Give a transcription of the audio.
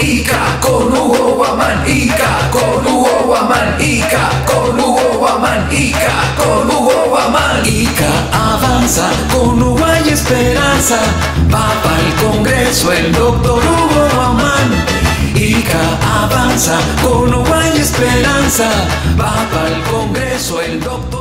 Ica con Hugo Guamán, Ica con Hugo Guamán, Ica con Hugo Guamán, Ica con Hugo Guamán. Ica avanza, con Hugo hay esperanza, va pa'l Congreso el doctor Hugo Guamán. Ica avanza, con Hugo hay esperanza, va pa'l Congreso el doctor